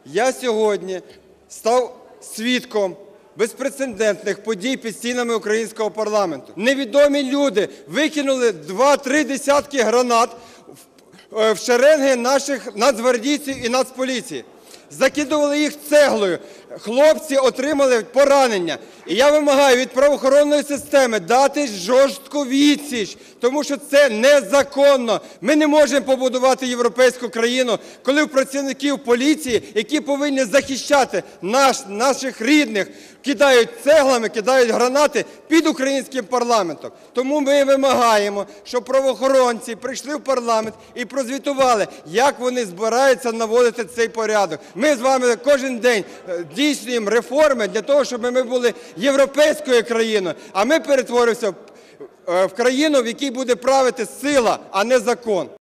Я сьогодні став свідком безпрецедентних подій під стінами українського парламенту. Невідомі люди викинули 2-3 десятки гранат в шеренги наших нацгвардійців і Нацполіції. Закидували їх цеглою. Хлопці отримали поранення. І я вимагаю від правоохоронної системи дати жорстку відсіч, тому що це незаконно. Ми не можемо побудувати європейську країну, коли у працівників поліції, які повинні захищати наших рідних, кидають цеглами, кидають гранати під українським парламентом. Тому ми вимагаємо, щоб правоохоронці прийшли в парламент і прозвітували, як вони збираються наводити цей порядок. Ми з вами кожен день здійснюємо реформи для того, щоб ми були європейською країною, а ми перетворимося в країну, в якій буде правити сила, а не закон.